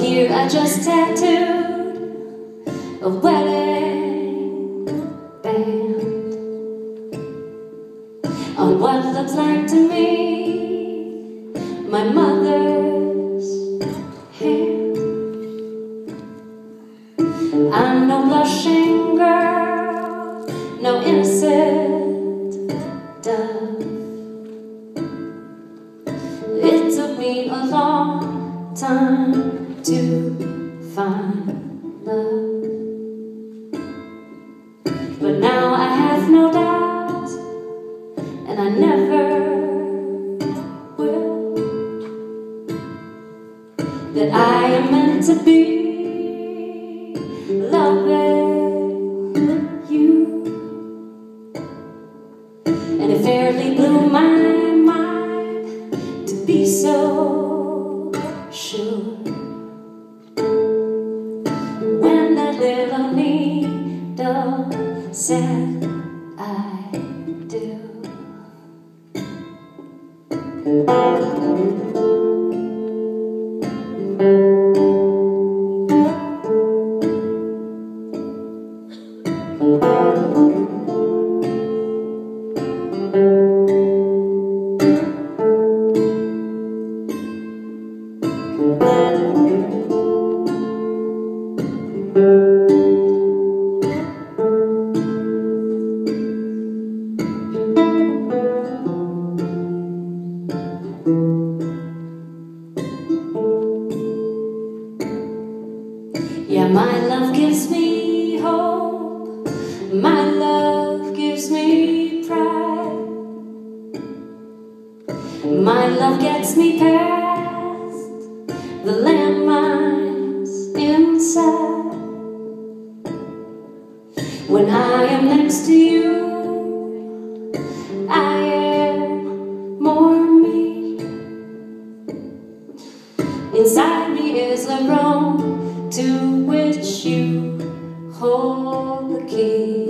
here I just tattooed a wedding band on what looks like to me my mother's hand. I'm no blushing girl, no innocent dove. It took me a long time to find love, but now I have no doubt, and I never will, that I am meant to be loving you. And it fairly blew my mind to be so sure when that little needle said I do. Yeah, my love gives me hope, my love gives me pride, my love gets me past the landmines inside. When I am next to you, I am more me. Inside me is a room to which you hold the key.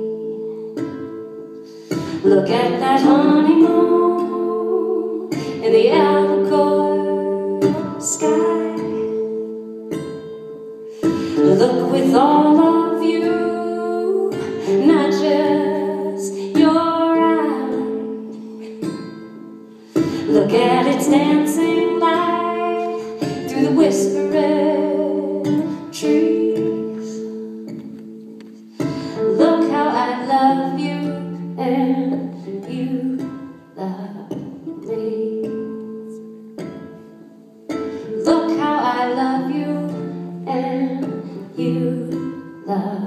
Look at that honeymoon in the Albacore sky. Look with all of you, not just your eyes. Look at its dancing light through the whispering trees. Look how I love you and you love me. Look how I love you and you love me.